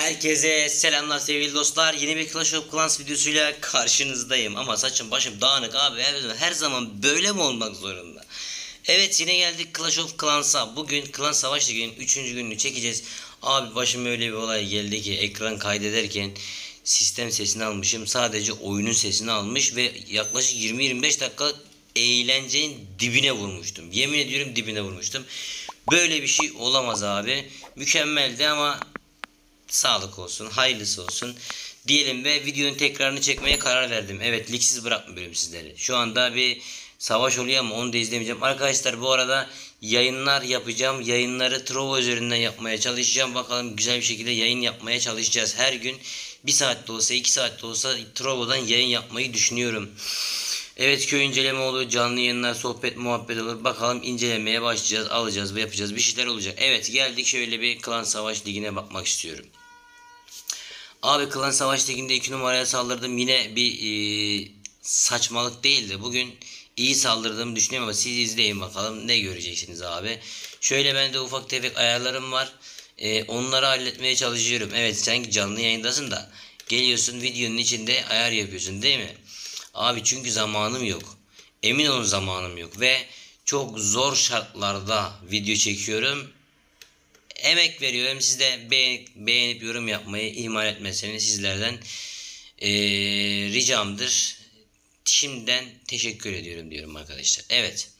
Herkese selamlar sevgili dostlar. Yeni bir Clash of Clans videosuyla karşınızdayım. Ama saçım başım dağınık abi. Her zaman böyle mi olmak zorunda? Evet, yine geldik Clash of Clans'a. Bugün Klan Savaş Ligi'nin 3. gününü çekeceğiz. Abi başıma öyle bir olay geldi ki ekran kaydederken sistem sesini almışım. Sadece oyunun sesini almış ve yaklaşık 20-25 dakika eğlencenin dibine vurmuştum. Yemin ediyorum dibine vurmuştum. Böyle bir şey olamaz abi. Mükemmeldi ama sağlık olsun, hayırlısı olsun diyelim ve videonun tekrarını çekmeye karar verdim. Evet, ligsiz bırakmıyorum sizleri. Şu anda bir savaş oluyor ama onu da izlemeyeceğim. Arkadaşlar, bu arada yayınlar yapacağım. Yayınları Trovo üzerinden yapmaya çalışacağım. Bakalım, güzel bir şekilde yayın yapmaya çalışacağız. Her gün 1 saat de olsa 2 saat de olsa Trovo'dan yayın yapmayı düşünüyorum. Evet, köy inceleme olur, canlı yayınlar, sohbet, muhabbet olur. Bakalım, incelemeye başlayacağız, alacağız ve yapacağız. Bir şeyler olacak. Evet, geldik, şöyle bir Klan Savaş Ligi'ne bakmak istiyorum. Abi, Klan Savaş Ligi'nde 2 numaraya saldırdım. Yine bir saçmalık değildi. Bugün iyi saldırdığımı düşünüyorum ama siz izleyin bakalım ne göreceksiniz abi. Şöyle, bende ufak tefek ayarlarım var. Onları halletmeye çalışıyorum. Evet, sen canlı yayındasın da geliyorsun videonun içinde ayar yapıyorsun değil mi? Abi, çünkü zamanım yok. Emin olun, zamanım yok ve çok zor şartlarda video çekiyorum. Emek veriyorum. Siz de beğenip yorum yapmayı ihmal etmeseniz sizlerden ricamdır. Şimdiden teşekkür ediyorum diyorum arkadaşlar. Evet.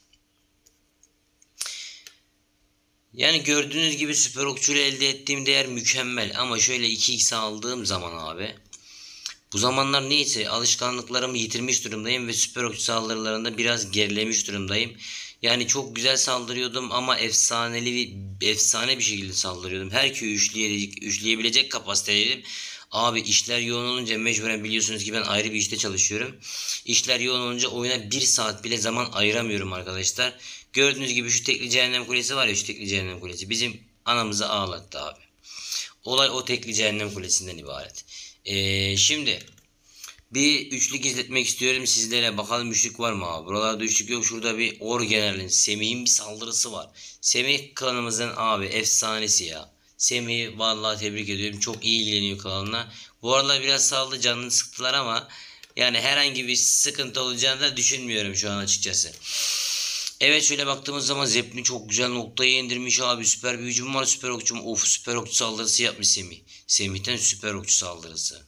Yani gördüğünüz gibi süper okçuyla elde ettiğim değer mükemmel. Ama şöyle 2x aldığım zaman abi, bu zamanlar neyse alışkanlıklarımı yitirmiş durumdayım ve süper okçu saldırılarında biraz gerilemiş durumdayım. Yani çok güzel saldırıyordum ama efsane bir şekilde saldırıyordum. Her köyü üçleyebilecek kapasitedeydim. Abi, işler yoğun olunca mecburen, biliyorsunuz ki ben ayrı bir işte çalışıyorum. İşler yoğun olunca oyuna 1 saat bile zaman ayıramıyorum arkadaşlar. Gördüğünüz gibi şu tekli cehennem kulesi var ya, şu tekli cehennem kulesi bizim anamızı ağlattı abi. Olay o tekli cehennem kulesinden ibaret. Şimdi bir üçlük izletmek istiyorum sizlere. Bakalım üçlük var mı abi? Buralarda üçlük yok. Şurada bir Orgener'in, Semih'in bir saldırısı var. Semih klanımızın abi efsanesi ya. Semih'i vallahi tebrik ediyorum. Çok iyi ilgileniyor klanına. Bu aralar biraz saldı, canını sıktılar ama yani herhangi bir sıkıntı olacağını da düşünmüyorum şu an açıkçası. Evet, şöyle baktığımız zaman Zeppelin çok güzel noktaya indirmiş abi. Süper bir hücum var, süper okçum. Of, süper okçu saldırısı yapmış Semih. Semih'ten süper okçu saldırısı.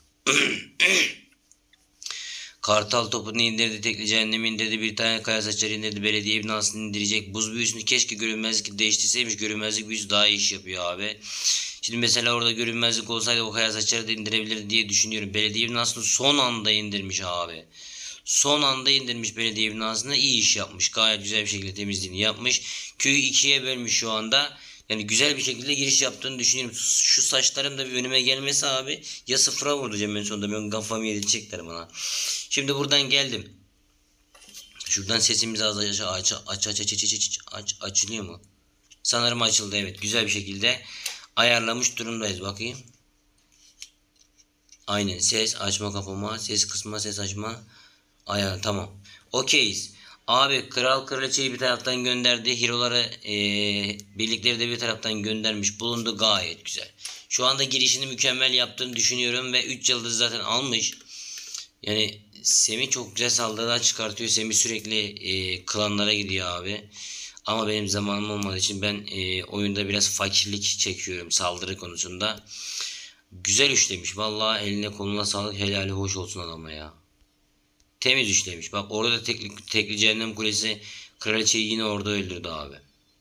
Kartal topunu indirdi, tekli cehennemi indirdi, bir tane kaya saçları indirdi, belediye binasını indirecek. Buz büyüsünü keşke görünmezlik değiştirseymiş. Görünmezlik büyüsü daha iyi iş yapıyor abi. Şimdi mesela orada görünmezlik olsaydı o kaya saçları da indirebilirdi diye düşünüyorum. Belediye binasını son anda indirmiş abi. Son anda indirmiş belediye binasında, iyi iş yapmış. Gayet güzel bir şekilde temizliğini yapmış. Köyü ikiye bölmüş şu anda. Yani güzel bir şekilde giriş yaptığını düşünüyorum. Şu saçlarım da bir önüme gelmesi abi, ya sıfıra vuracağım en sonunda. Ben kafamı yedirecekler bana. Şimdi buradan geldim. Şuradan sesimizi az açılıyor mu? Sanırım açıldı, evet. Güzel bir şekilde ayarlamış durumdayız, bakayım. Aynen, ses açma kapama, ses kısma, ses açma ayar, tamam. Okeyiz. Abi, kral kraliçeyi bir taraftan gönderdi. Hero'ları birlikleri de bir taraftan göndermiş bulundu, gayet güzel. Şu anda girişini mükemmel yaptığını düşünüyorum ve 3 yıldız zaten almış. Yani Semih çok güzel saldırılar çıkartıyor. Semih sürekli klanlara gidiyor abi. Ama benim zamanım olmadığı için ben oyunda biraz fakirlik çekiyorum saldırı konusunda. Güzel üçlemiş. Vallahi eline koluna sağlık, helali hoş olsun adama ya. Temiz üçlemiş. Bak, orada da tekli cehennem kulesi kraliçeyi yine orada öldürdü abi.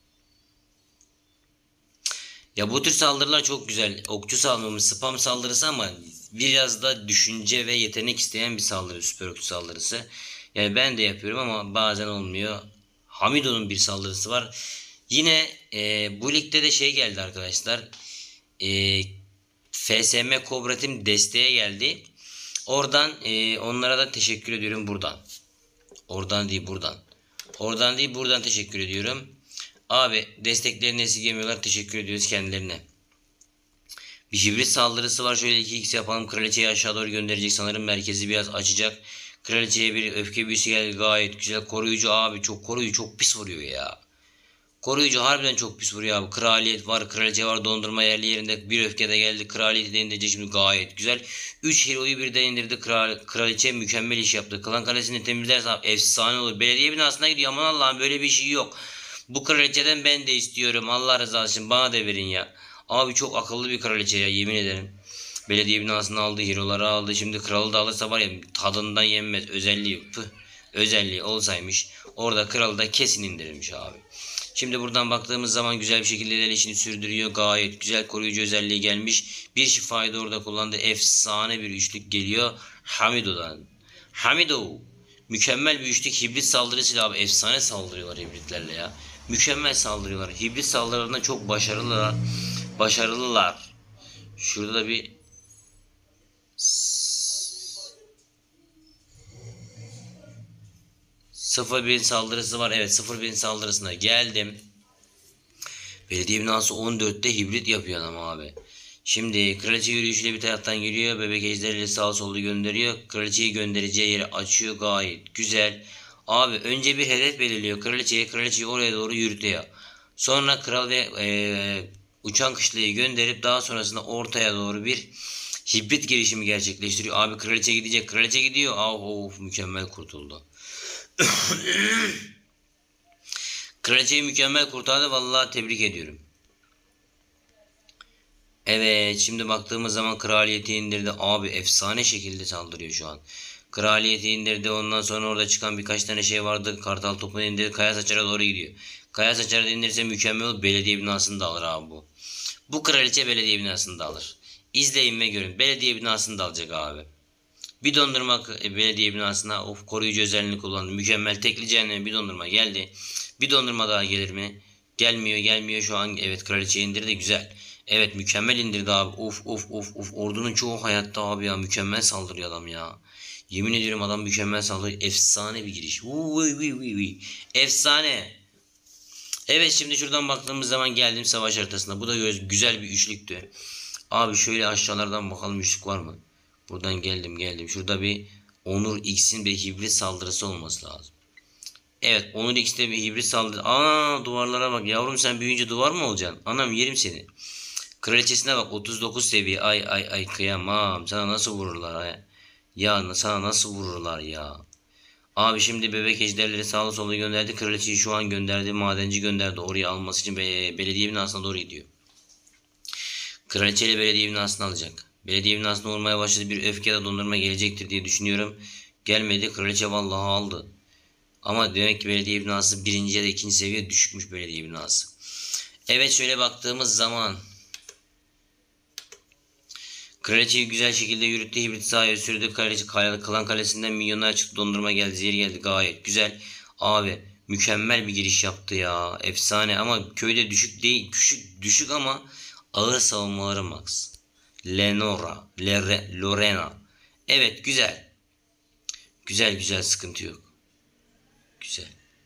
Ya, bu tür saldırılar çok güzel. Okçu saldırımı, spam saldırısı ama biraz da düşünce ve yetenek isteyen bir saldırı, süper okçu saldırısı. Yani ben de yapıyorum ama bazen olmuyor. Hamido'nun bir saldırısı var. Yine bu ligde de şey geldi arkadaşlar. FSM Cobra Team desteğe geldi. Oradan onlara da teşekkür ediyorum buradan. Oradan değil buradan. Oradan değil buradan teşekkür ediyorum. Abi, desteklerini esirgemiyorlar. Teşekkür ediyoruz kendilerine. Bir hibrit saldırısı var. Şöyle 2x yapalım. Kraliçeyi aşağı doğru gönderecek. Sanırım merkezi biraz açacak. Kraliçeye bir öfke büyüsü geldi. Gayet güzel. Koruyucu abi. Çok koruyucu. Çok pis vuruyor ya. Koruyucu harbiden çok pis vuruyor abi. Kraliyet var, kraliçe var, dondurma yerli yerinde. Bir öfkede geldi. Kraliyeti de indirecek şimdi, gayet güzel. 3 hero'yu birden indirdi. Kraliçe mükemmel iş yaptı. Klan kalesini temizlerse abi efsane olur. Belediye binasına gidiyor. Aman Allah'ım, böyle bir şey yok. Bu kraliçeden ben de istiyorum. Allah rızası için bana da verin ya. Abi çok akıllı bir kraliçe ya, yemin ederim. Belediye binasını aldı, hero'ları aldı. Şimdi kralı da alırsa var ya, tadından yenmez. Özelliği özelliği olsaymış orada kralı da kesin indirirmiş abi. Şimdi buradan baktığımız zaman güzel bir şekilde ilerleyişini sürdürüyor. Gayet güzel koruyucu özelliği gelmiş. Bir şifayı da orada kullandı. Efsane bir üçlük geliyor Hamido'dan. Hamido. Mükemmel bir üçlük hibrit saldırısıyla abi. Efsane saldırıyorlar hibritlerle ya. Mükemmel saldırıyorlar. Hibrit saldırılarında çok başarılılar. Başarılılar. Şurada da bir 0.1000 saldırısı var. Evet, 0.1000 saldırısına geldim. Belediye binası 14'te hibrit yapıyor adam abi. Şimdi kraliçe yürüyüşüyle bir taraftan geliyor. Bebek ejderiyle sağa sola gönderiyor. Kraliçeyi göndereceği yeri açıyor. Gayet güzel. Abi önce bir hedef belirliyor. Kraliçeyi oraya doğru yürütüyor. Sonra kral ve uçan kışlayı gönderip daha sonrasında ortaya doğru bir hibrit girişimi gerçekleştiriyor. Abi kraliçe gidecek. Kraliçe gidiyor. Of, mükemmel kurtuldu. Kraliçeyi mükemmel kurtardı. Vallahi tebrik ediyorum. Evet, şimdi baktığımız zaman kraliyeti indirdi. Abi efsane şekilde saldırıyor şu an. Kraliyeti indirdi. Ondan sonra orada çıkan birkaç tane şey vardı. Kartal topunu indirdi. Kaya Saçar'a doğru gidiyor. Kaya Saçar'ı indirirse mükemmel olur. Belediye binasını da alır abi bu. Bu kraliçe belediye binasını da alır. İzleyin ve görün. Belediye binasını da alacak abi. Bir dondurma belediye binasına koruyucu özelliğini kullandı. Mükemmel tekli cehennem bir dondurma geldi. Bir dondurma daha gelir mi? Gelmiyor şu an. Evet, kraliçeyi indirdi, güzel. Evet, mükemmel indirdi abi. Of. Ordunun çoğu hayatta abi ya. Mükemmel saldırıyor adam ya. Yemin ediyorum adam mükemmel saldırıyor. Efsane bir giriş. Efsane. Evet, şimdi şuradan baktığımız zaman geldim savaş haritasına. Bu da güzel bir üçlüktü. Abi şöyle aşağılardan bakalım, üçlük var mı? Buradan geldim. Şurada bir Onur X'in bir hibrit saldırısı olması lazım. Evet, Onur X'te bir hibrit saldırı. Duvarlara bak yavrum, sen büyüyünce duvar mı olacaksın? Anam, yerim seni. Kraliçesine bak, 39 seviye. Ay kıyamam. Sana nasıl vururlar ya? Sana nasıl vururlar ya? Abi şimdi bebek ejderleri sağlı sola gönderdi. Kraliçeyi şu an gönderdi. Madenci gönderdi. Oraya alması için belediye binasına doğru gidiyor. Kraliçe ile belediye binasını alacak. Belediye binasına vurmaya başladı. Bir öfke ya da dondurma gelecektir diye düşünüyorum. Gelmedi. Kraliçe vallahi aldı. Ama demek ki belediye binası birinci ya da ikinci seviye düşükmüş belediye binası. Evet, şöyle baktığımız zaman kraliçeyi güzel şekilde yürüttü. Hibrit sahaya sürdü. Kraliçe klan kalesinden milyonlar çıktı. Dondurma geldi. Zehir geldi. Gayet güzel. Abi mükemmel bir giriş yaptı ya. Efsane, ama köyde düşük değil. Düşük ama ağır savunmaları max. Lorena. Evet, güzel. Güzel, sıkıntı yok. Güzel.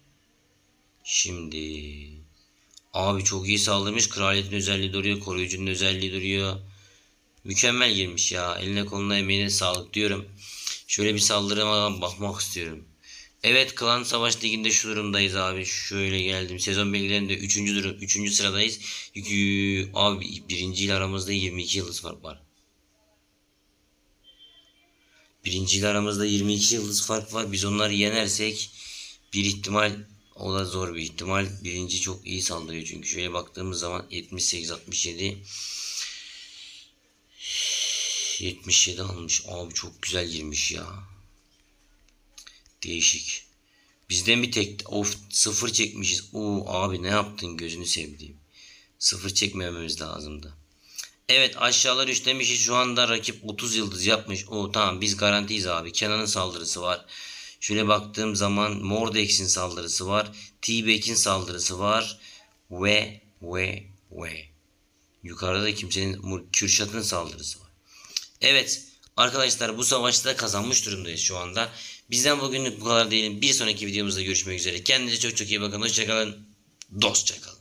Şimdi abi çok iyi saldırmış. Kraliyetin özelliği duruyor. Koruyucunun özelliği duruyor. Mükemmel girmiş ya. Eline koluna emeğine sağlık diyorum. Şöyle bir saldırıma bakmak istiyorum. Evet, Klan Savaş Ligi'nde şu durumdayız abi. Şöyle geldim. Sezon bilgilerinde 3. sıradayız. Abi birinci ile aramızda 22 yıldız fark var. Birinci ile aramızda 22 yıldız fark var. Biz onları yenersek bir ihtimal, o da zor bir ihtimal. Birinci çok iyi saldırıyor çünkü. Şöyle baktığımız zaman 78-67 77 almış. Abi çok güzel girmiş ya. Değişik. Bizden bir tek sıfır çekmişiz. Abi ne yaptın, gözünü sevdiğim. Sıfır çekmememiz lazımdı. Evet, aşağılar üçlemişiz. Şu anda rakip 30 yıldız yapmış. Tamam, biz garantiyiz abi. Kenan'ın saldırısı var. Şöyle baktığım zaman Mordex'in saldırısı var. T-Back'in saldırısı var. Ve yukarıda da kimsenin, Kürşat'ın saldırısı var. Evet arkadaşlar, bu savaşta kazanmış durumdayız şu anda. Bizden bugünlük bu kadar diyelim. Bir sonraki videomuzda görüşmek üzere. Kendinize çok iyi bakın. Hoşçakalın. Dostça kalın.